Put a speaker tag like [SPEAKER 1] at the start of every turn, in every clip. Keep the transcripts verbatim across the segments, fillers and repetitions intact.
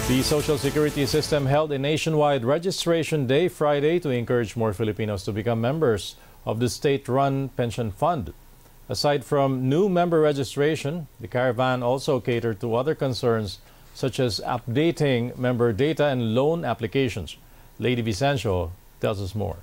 [SPEAKER 1] The Social Security system held a nationwide registration day Friday to encourage more Filipinos to become members of the state-run pension fund. Aside from new member registration, the caravan also catered to other concerns such as updating member data and loan applications. Lady Vicencio tells us more.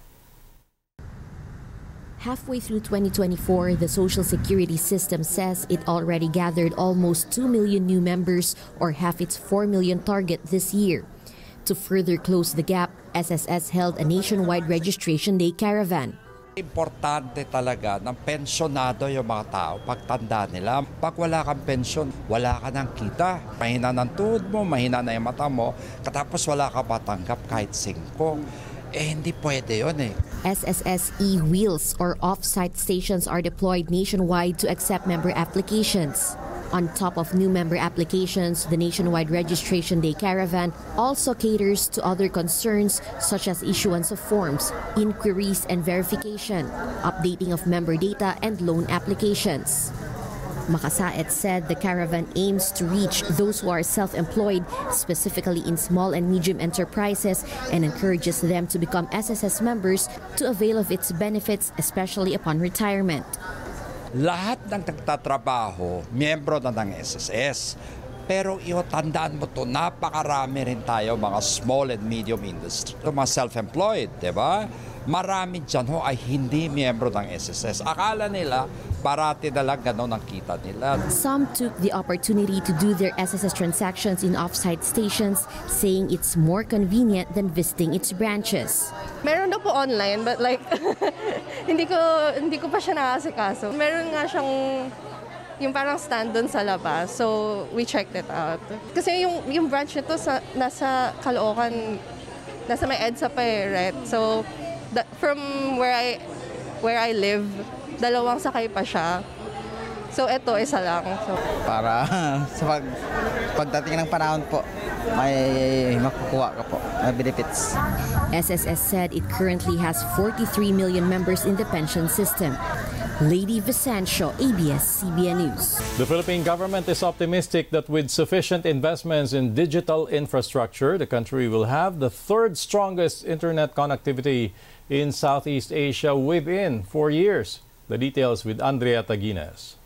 [SPEAKER 2] Halfway through twenty twenty-four, the Social Security system says it already gathered almost two million new members, or half its four million target this year. To further close the gap, S S S held a nationwide registration day caravan.
[SPEAKER 3] Importante talaga ng pensyonado yung mga tao pagtanda nila. Pag wala kang pensyon, wala ka ng kita. Mahina ng tuhod mo, mahina na yung mata mo, katapos wala ka matanggap kahit singko. Eh, hindi pwede yun eh.
[SPEAKER 2] S S S e-wheels or off-site stations are deployed nationwide to accept member applications. On top of new member applications, the nationwide registration day caravan also caters to other concerns such as issuance of forms, inquiries and verification, updating of member data and loan applications. Makasaet said the caravan aims to reach those who are self-employed, specifically in small and medium enterprises, and encourages them to become S S S members to avail of its benefits, especially upon retirement.
[SPEAKER 3] Lahat ng nagtatrabaho, miyembro na ng S S S. Pero iyo, tandaan mo to, napakarami rin tayo mga small and medium industry. Mga self-employed, di ba? Marami dyan ho ay hindi miyembro ng S S S. Akala nila, parati na lang gano'n ang kita nila.
[SPEAKER 2] Some took the opportunity to do their S S S transactions in off-site stations, saying it's more convenient than visiting its branches.
[SPEAKER 4] Meron na po online, but like, hindi ko hindi ko pa siya nakasikaso. Meron nga siyang yung parang stand doon sa labas, so we checked it out. Kasi yung, yung branch nito sa, nasa Caloocan, nasa may EDSA pa eh, right? So, the, from where I, where I live, dalawang sakay pa siya. So, ito, isa lang. So,
[SPEAKER 5] para sa pag, pagdating ng panahon po, may makukuha ka po, may benefits.
[SPEAKER 2] S S S said it currently has forty-three million members in the pension system. Lady Vicencio, A B S C B N News.
[SPEAKER 1] The Philippine government is optimistic that with sufficient investments in digital infrastructure, the country will have the third strongest internet connectivity in Southeast Asia within four years. The details with Andrea Taguines.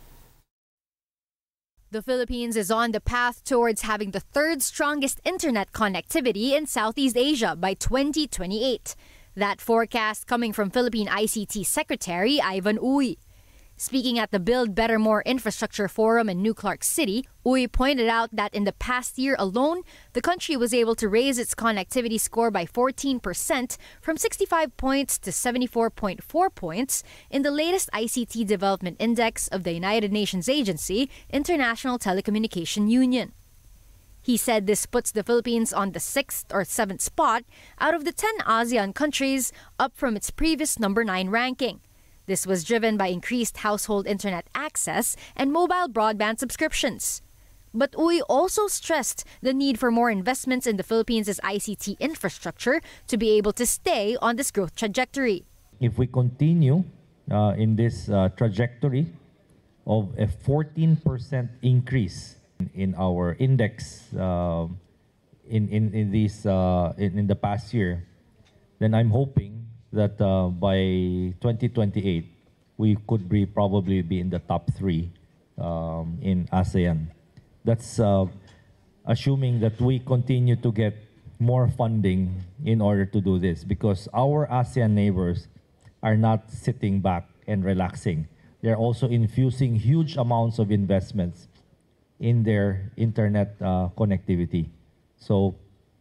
[SPEAKER 6] The Philippines is on the path towards having the third strongest internet connectivity in Southeast Asia by twenty twenty-eight. That forecast coming from Philippine I C T Secretary Ivan Uy. Speaking at the Build Better More Infrastructure Forum in New Clark City, Uy pointed out that in the past year alone, the country was able to raise its connectivity score by fourteen percent from sixty-five points to seventy-four point four points in the latest I C T Development Index of the United Nations agency, International Telecommunication Union. He said this puts the Philippines on the sixth or seventh spot out of the ten ASEAN countries, up from its previous number nine ranking. This was driven by increased household internet access and mobile broadband subscriptions. But Uy also stressed the need for more investments in the Philippines' I C T infrastructure to be able to stay on this growth trajectory.
[SPEAKER 7] If we continue uh, in this uh, trajectory of a fourteen percent increase in our index uh, in, in, in, these, uh, in, in the past year, then I'm hoping that uh, by twenty twenty-eight, we could be probably be in the top three um, in ASEAN. That's uh, assuming that we continue to get more funding in order to do this, because our ASEAN neighbors are not sitting back and relaxing. They're also infusing huge amounts of investments in their internet uh, connectivity. So,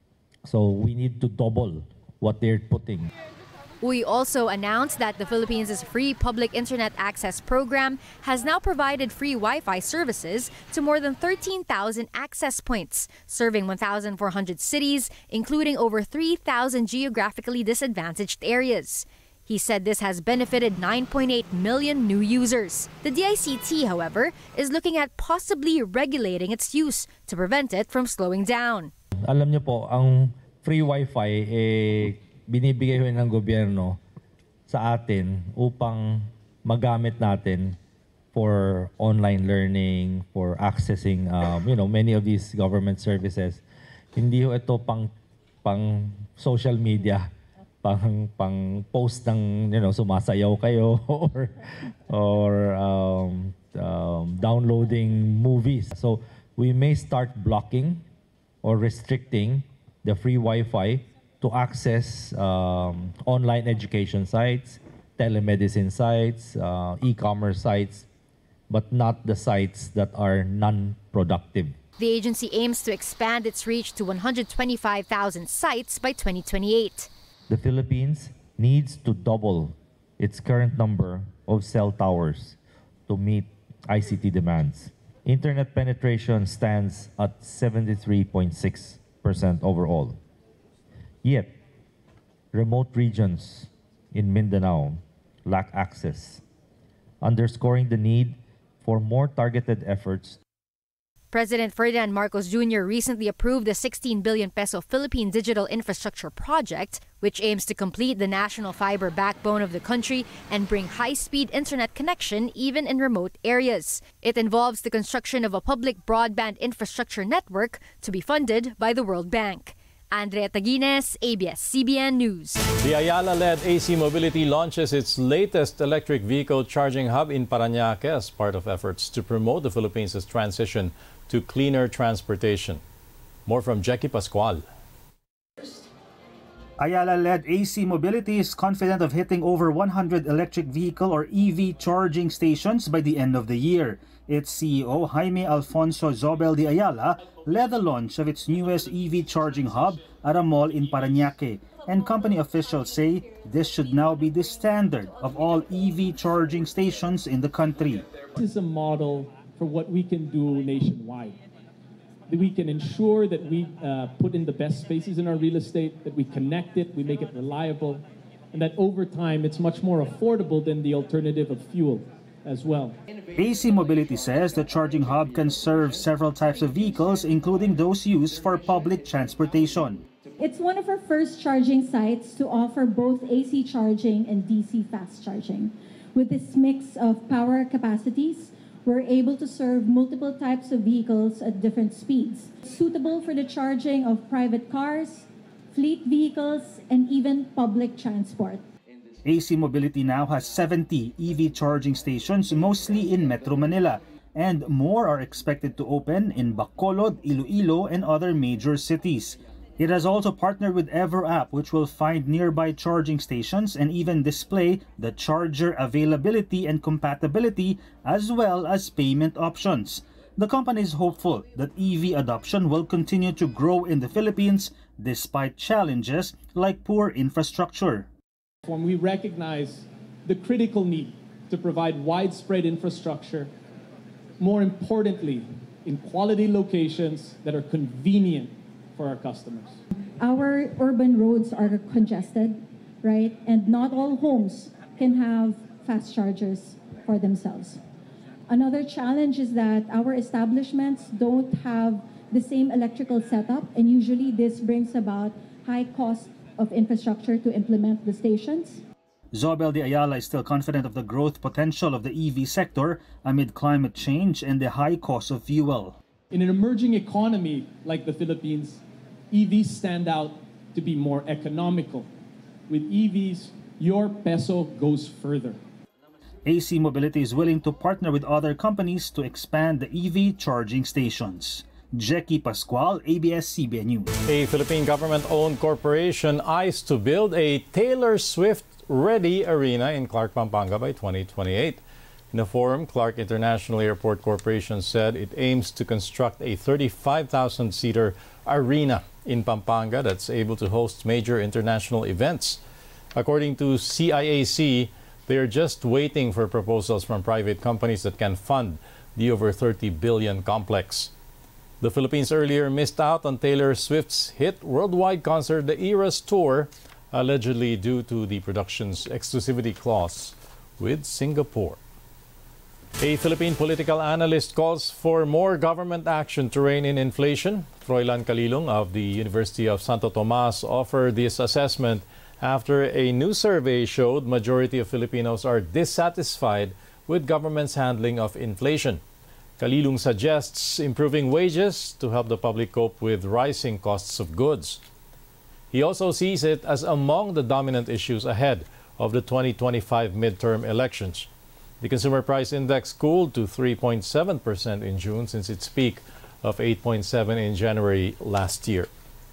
[SPEAKER 7] so we need to double what they're putting.
[SPEAKER 6] Uy also announced that the Philippines' free public internet access program has now provided free Wi-Fi services to more than thirteen thousand access points, serving one thousand four hundred cities, including over three thousand geographically disadvantaged areas. He said this has benefited nine point eight million new users. The D I C T, however, is looking at possibly regulating its use to prevent it from slowing down.
[SPEAKER 7] Alam niyo po, ang free Wi-Fi eh binibigay ho ng gobyerno sa atin upang magamit natin for online learning, for accessing um, you know, many of these government services. Hindi ho ito pang pang social media, pang pang post ng, you know, sumasayaw kayo or or um, um, downloading movies. So we may start blocking or restricting the free Wi-Fi to access um, online education sites, telemedicine sites, uh, e-commerce sites, but not the sites that are non-productive.
[SPEAKER 6] The agency aims to expand its reach to one hundred twenty-five thousand sites by twenty twenty-eight.
[SPEAKER 7] The Philippines needs to double its current number of cell towers to meet I C T demands. Internet penetration stands at seventy-three point six percent overall. Yet, remote regions in Mindanao lack access, underscoring the need for more targeted efforts.
[SPEAKER 6] President Ferdinand Marcos Junior recently approved the sixteen billion peso Philippine Digital Infrastructure Project, which aims to complete the national fiber backbone of the country and bring high-speed internet connection even in remote areas. It involves the construction of a public broadband infrastructure network to be funded by the World Bank. Andrea Taguines, A B S C B N News.
[SPEAKER 1] The Ayala-led A C Mobility launches its latest electric vehicle charging hub in Parañaque as part of efforts to promote the Philippines' transition to cleaner transportation. More from Jackie Pascual.
[SPEAKER 8] Ayala-led A C Mobility is confident of hitting over one hundred electric vehicle or E V charging stations by the end of the year. Its C E O, Jaime Alfonso Zobel de Ayala, led the launch of its newest E V charging hub at a mall in Parañaque, and company officials say this should now be the standard of all E V charging stations in the country.
[SPEAKER 9] This is a model for what we can do nationwide. That we can ensure that we uh, put in the best spaces in our real estate, that we connect it, we make it reliable, and that over time it's much more affordable than the alternative of fuel as well.
[SPEAKER 8] A C Mobility says the charging hub can serve several types of vehicles, including those used for public transportation.
[SPEAKER 10] It's one of our first charging sites to offer both A C charging and D C fast charging. With this mix of power capacities, we're able to serve multiple types of vehicles at different speeds, suitable for the charging of private cars, fleet vehicles, and even public transport.
[SPEAKER 8] A C Mobility now has seventy E V charging stations, mostly in Metro Manila, and more are expected to open in Bacolod, Iloilo, and other major cities. It has also partnered with Ever App, which will find nearby charging stations and even display the charger availability and compatibility, as well as payment options. The company is hopeful that E V adoption will continue to grow in the Philippines despite challenges like poor infrastructure.
[SPEAKER 9] When we recognize the critical need to provide widespread infrastructure, more importantly, in quality locations that are convenient for our customers.
[SPEAKER 10] Our urban roads are congested, right? And not all homes can have fast chargers for themselves. Another challenge is that our establishments don't have the same electrical setup, and usually this brings about high cost of infrastructure to implement the stations.
[SPEAKER 8] Zobel de Ayala is still confident of the growth potential of the E V sector amid climate change and the high cost of fuel.
[SPEAKER 9] In an emerging economy like the Philippines, E Vs stand out to be more economical. With E Vs, your peso goes further.
[SPEAKER 8] A C Mobility is willing to partner with other companies to expand the E V charging stations. Jackie Pascual, A B S C B N News.
[SPEAKER 1] A Philippine government-owned corporation eyes to build a Taylor Swift-ready arena in Clark, Pampanga by twenty twenty-eight. In a forum, Clark International Airport Corporation said it aims to construct a thirty-five thousand seater arena in Pampanga that's able to host major international events. According to C I A C, they are just waiting for proposals from private companies that can fund the over thirty billion complex. The Philippines earlier missed out on Taylor Swift's hit worldwide concert, the Eras Tour, allegedly due to the production's exclusivity clause with Singapore. A Philippine political analyst calls for more government action to rein in inflation. Froilan Calilong of the University of Santo Tomas offered this assessment after a new survey showed majority of Filipinos are dissatisfied with government's handling of inflation. Kalilung suggests improving wages to help the public cope with rising costs of goods. He also sees it as among the dominant issues ahead of the twenty twenty-five midterm elections. The Consumer Price Index cooled to three point seven percent in June since its peak of eight point seven in January last year.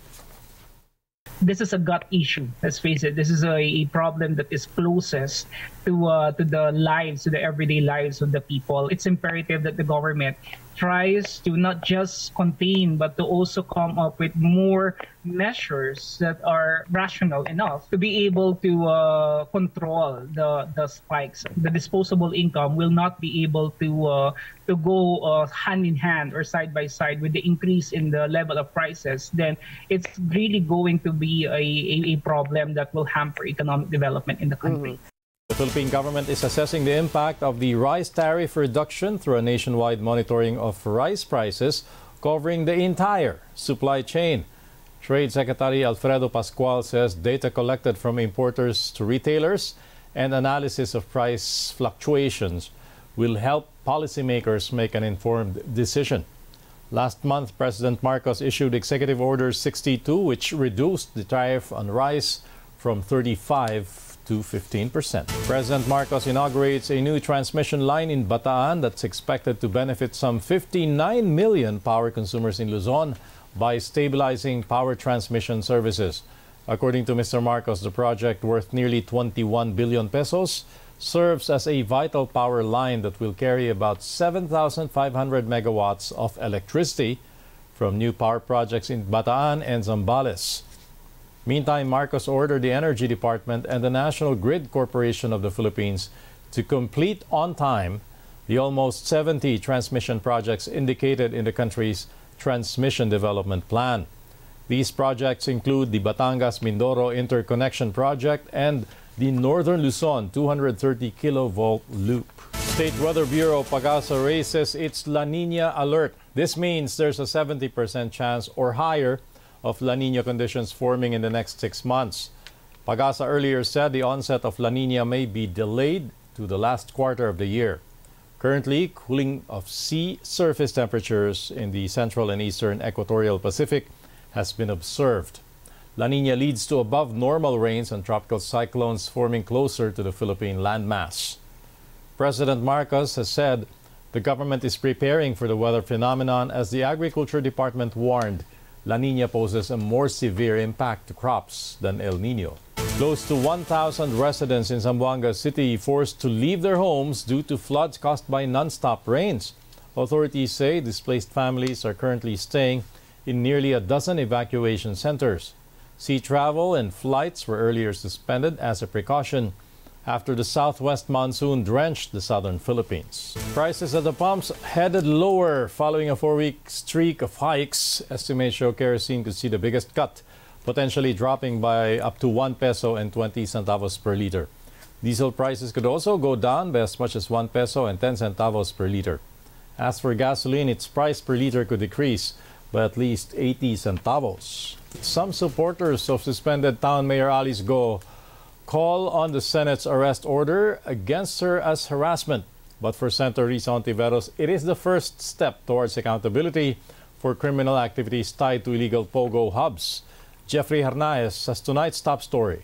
[SPEAKER 11] This is a gut issue. Let's face it. This is a, a problem that is closest to uh, to the lives, to the everyday lives of the people. It's imperative that the government tries to not just contain, but to also come up with more measures that are rational enough to be able to uh, control the the spikes. The disposable income will not be able to uh, to go uh, hand in hand or side by side with the increase in the level of prices. Then it's really going to be a, a, a problem that will hamper economic development in the country.
[SPEAKER 1] Mm-hmm. The Philippine government is assessing the impact of the rice tariff reduction through a nationwide monitoring of rice prices covering the entire supply chain. Trade Secretary Alfredo Pascual says data collected from importers to retailers and analysis of price fluctuations will help policymakers make an informed decision. Last month, President Marcos issued Executive Order sixty-two, which reduced the tariff on rice from thirty-five to fifteen percent. President Marcos inaugurates a new transmission line in Bataan that's expected to benefit some fifty-nine million power consumers in Luzon by stabilizing power transmission services. According to Mister Marcos, the project, worth nearly twenty-one billion pesos, serves as a vital power line that will carry about seven thousand five hundred megawatts of electricity from new power projects in Bataan and Zambales. Meantime, Marcos ordered the Energy Department and the National Grid Corporation of the Philippines to complete on time the almost seventy transmission projects indicated in the country's Transmission Development Plan. These projects include the Batangas-Mindoro Interconnection Project and the Northern Luzon two hundred thirty kilovolt loop. State Weather Bureau Pagasa raises its La Nina alert. This means there's a seventy percent chance or higher of La Nina conditions forming in the next six months. Pagasa earlier said the onset of La Nina may be delayed to the last quarter of the year. Currently, cooling of sea surface temperatures in the central and eastern equatorial Pacific has been observed. La Nina leads to above normal rains and tropical cyclones forming closer to the Philippine landmass. President Marcos has said the government is preparing for the weather phenomenon as the Agriculture Department warned La Nina poses a more severe impact to crops than El Nino. Close to one thousand residents in Zamboanga City forced to leave their homes due to floods caused by non-stop rains. Authorities say displaced families are currently staying in nearly a dozen evacuation centers. Sea travel and flights were earlier suspended as a precaution after the southwest monsoon drenched the southern Philippines. Prices at the pumps headed lower following a four-week streak of hikes. Estimates show kerosene could see the biggest cut, potentially dropping by up to one peso and twenty centavos per liter. Diesel prices could also go down by as much as one peso and ten centavos per liter. As for gasoline, its price per liter could decrease by at least eighty centavos. Some supporters of suspended Town Mayor Alice Go call on the Senate's arrest order against her as harassment. But for Senator Risa Hontiveros, it is the first step towards accountability for criminal activities tied to illegal POGO hubs. Jeffrey Hernaez has tonight's top story.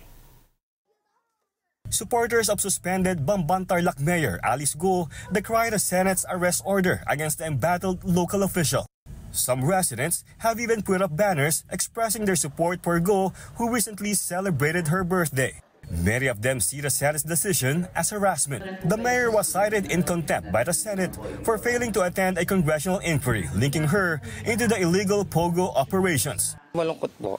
[SPEAKER 12] Supporters of suspended Bamban Tarlac Mayor Alice Go decried the Senate's arrest order against the embattled local official. Some residents have even put up banners expressing their support for Go, who recently celebrated her birthday. Many of them see the Senate's decision as harassment. The mayor was cited in contempt by the Senate for failing to attend a congressional inquiry linking her into the illegal POGO operations.
[SPEAKER 13] Malungkot po.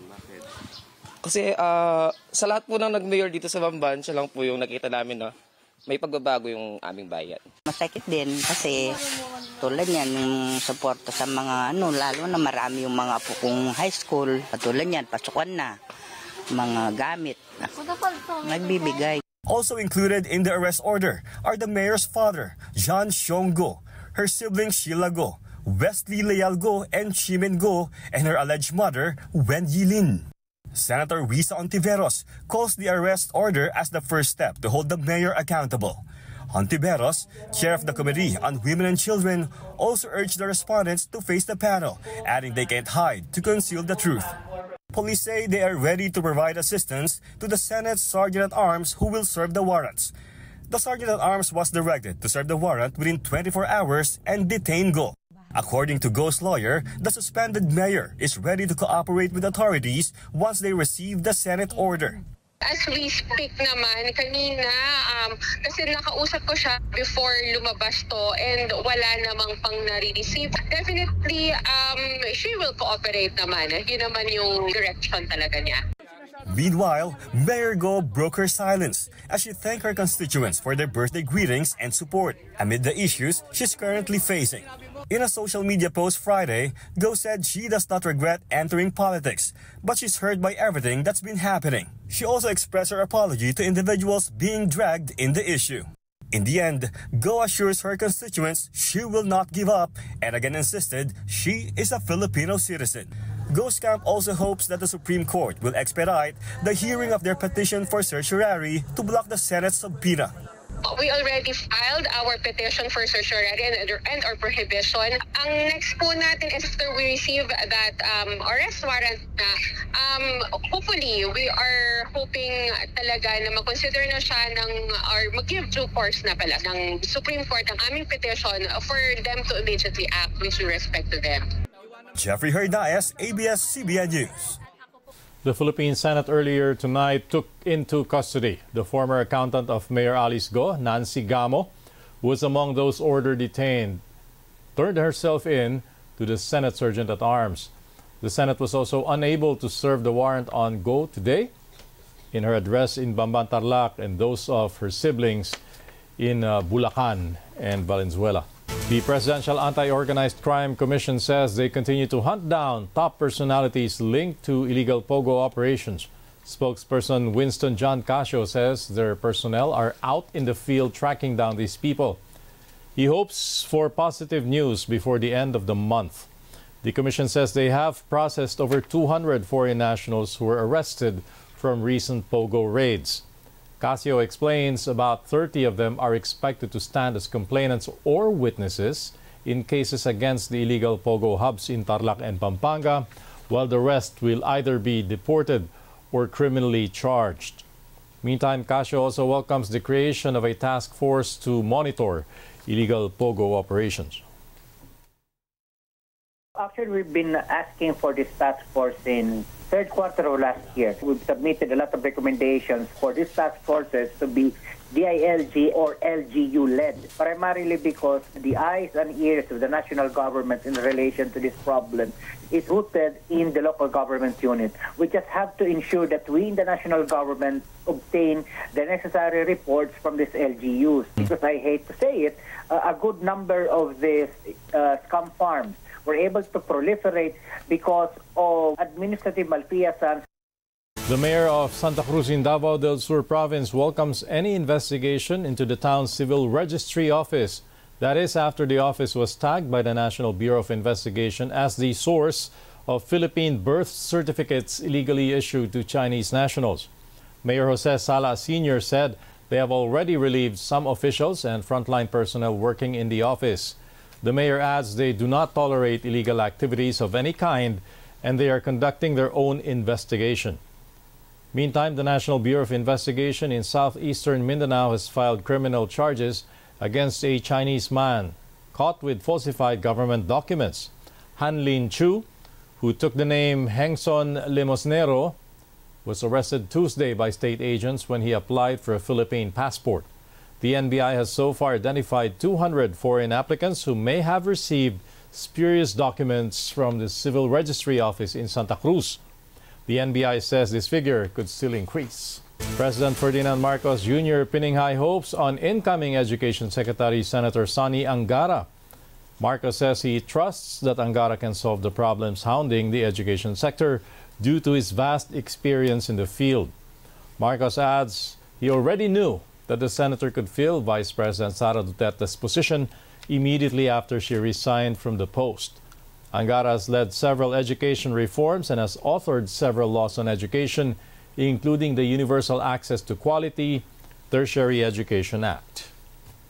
[SPEAKER 13] Kasi uh, sa lahat po ng nag-mayor dito sa Bamban, siya lang po yung nakita namin na may pagbabago yung aming bayan.
[SPEAKER 14] Masakit din kasi tulad yan yung suporta sa mga ano, lalo na marami yung mga apo kong high school. Tulad yan, pasukan na. Mga gamit nagbibigay.
[SPEAKER 12] Also included in the arrest order are the mayor's father, John Xiong Go, her siblings Sheila Go, Wesley Leal Go, and Chimen Go, and her alleged mother, Wen Yilin. Senator Risa Hontiveros calls the arrest order as the first step to hold the mayor accountable. Hontiveros, chair of the Committee on Women and Children, also urged the respondents to face the panel, adding they can't hide to conceal the truth. Police say they are ready to provide assistance to the Senate's Sergeant-at-Arms who will serve the warrants. The Sergeant-at-Arms was directed to serve the warrant within twenty-four hours and detain Go. According to Go's lawyer, the suspended mayor is ready to cooperate with authorities once they receive the Senate order.
[SPEAKER 15] As we speak naman, kanina, um, kasi nakausap ko siya before lumabas to and wala namang pang nare-receive. Definitely, um, she will cooperate naman. Yun naman yung direction talaga niya.
[SPEAKER 12] Meanwhile, Mayor Go broke her silence as she thanked her constituents for their birthday greetings and support amid the issues she's currently facing. In a social media post Friday, Go said she does not regret entering politics, but she's hurt by everything that's been happening. She also expressed her apology to individuals being dragged in the issue. In the end, Go assures her constituents she will not give up and again insisted she is a Filipino citizen. Go's camp also hopes that the Supreme Court will expedite the hearing of their petition for certiorari to block the Senate's subpoena.
[SPEAKER 15] We already filed our petition for certiorari and, and or prohibition. Ang next po natin is after we receive that um, arrest warrant na, um, hopefully, we are hoping talaga na mag-consider na siya ng, or mag-give due course na pala ng Supreme Court ang aming petition for them to immediately act with respect to them.
[SPEAKER 12] Jeffrey Hernandez, A B S C B N News.
[SPEAKER 1] The Philippine Senate earlier tonight took into custody the former accountant of Mayor Alice Go, Nancy Gamo, who was among those ordered detained, turned herself in to the Senate Sergeant-at-Arms. The Senate was also unable to serve the warrant on Go today. In her address in Bamban, Tarlac, and those of her siblings in uh, Bulacan and Valenzuela. The Presidential Anti-Organized Crime Commission says they continue to hunt down top personalities linked to illegal POGO operations. Spokesperson Winston John Casio says their personnel are out in the field tracking down these people. He hopes for positive news before the end of the month. The commission says they have processed over two hundred foreign nationals who were arrested from recent POGO raids. Casio explains about thirty of them are expected to stand as complainants or witnesses in cases against the illegal POGO hubs in Tarlac and Pampanga, while the rest will either be deported or criminally charged. Meantime, Casio also welcomes the creation of a task force to monitor illegal POGO operations.
[SPEAKER 16] Actually, we've been asking for this task force in third quarter of last year. We've submitted a lot of recommendations for these task forces to be D I L G or L G U-led, primarily because the eyes and ears of the national government in relation to this problem is rooted in the local government unit. We just have to ensure that we in the national government obtain the necessary reports from these L G Us. Because I hate to say it, uh, a good number of these uh, scam farms were able to proliferate because of administrative malfeasance.
[SPEAKER 1] The mayor of Santa Cruz in Davao del Sur province welcomes any investigation into the town's civil registry office. That is after the office was tagged by the National Bureau of Investigation as the source of Philippine birth certificates illegally issued to Chinese nationals. Mayor Jose Sala Senior said they have already relieved some officials and frontline personnel working in the office. The mayor adds they do not tolerate illegal activities of any kind and they are conducting their own investigation. Meantime, the National Bureau of Investigation in southeastern Mindanao has filed criminal charges against a Chinese man caught with falsified government documents. Han Lin Chu, who took the name Hengson Limosnero, was arrested Tuesday by state agents when he applied for a Philippine passport. The N B I has so far identified two hundred foreign applicants who may have received spurious documents from the Civil Registry Office in Santa Cruz. The N B I says this figure could still increase. President Ferdinand Marcos Junior pinning high hopes on incoming Education Secretary Senator Sonny Angara. Marcos says he trusts that Angara can solve the problems hounding the education sector due to his vast experience in the field. Marcos adds he already knew that the senator could fill Vice President Sara Duterte's position immediately after she resigned from the post. Angara has led several education reforms and has authored several laws on education, including the Universal Access to Quality Tertiary Education Act.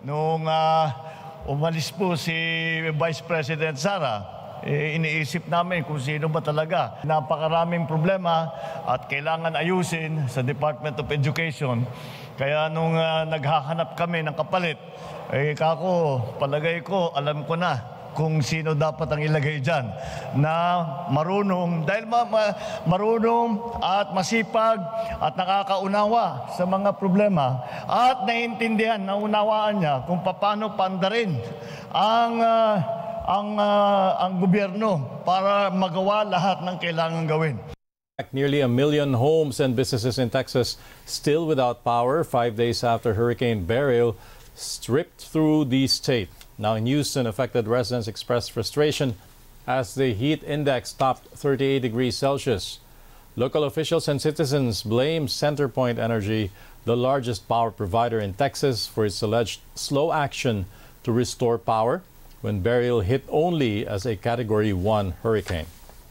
[SPEAKER 17] Nung uh, umalis po si Vice President Sara, eh, iniisip namin kung sino ba talaga. Napakaraming problema at kailangan ayusin sa Department of Education. Kaya nung uh, naghahanap kami ng kapalit, eh kako, palagay ko, alam ko na kung sino dapat ang ilagay dyan na marunong, dahil ma ma marunong at masipag at nakakaunawa sa mga problema at naiintindihan, naunawaan niya kung paano pandarin ang, uh, ang, uh, ang gobyerno para magawa lahat ng kailangan gawin.
[SPEAKER 1] Nearly a million homes and businesses in Texas still without power five days after Hurricane Beryl stripped through the state. Now in Houston, affected residents expressed frustration as the heat index topped thirty-eight degrees Celsius. Local officials and citizens blame CenterPoint Energy, the largest power provider in Texas, for its alleged slow action to restore power when Beryl hit only as a Category one hurricane.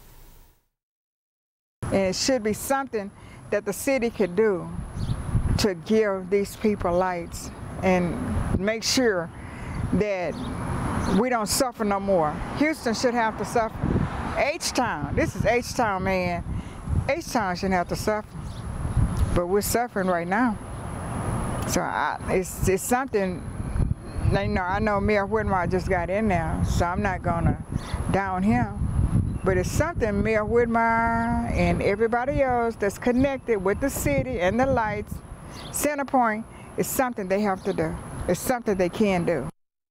[SPEAKER 18] And it should be something that the city could do to give these people lights and make sure that we don't suffer no more. Houston should have to suffer. H-Town, this is H-Town, man. H-Town shouldn't have to suffer, but we're suffering right now. So I, it's, it's something, you know, I know Mayor Whitmire just got in there, so I'm not gonna down him. But it's something Mayor Whitmire and everybody else that's connected with the city and the lights, CenterPoint, it's something they have to do. It's something they can do.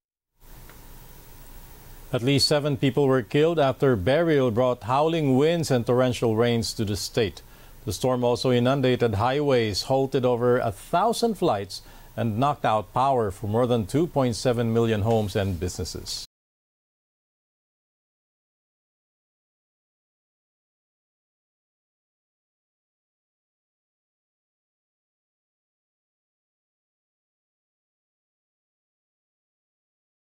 [SPEAKER 1] At least seven people were killed after Beryl brought howling winds and torrential rains to the state. The storm also inundated highways, halted over a thousand flights, and knocked out power for more than two point seven million homes and businesses.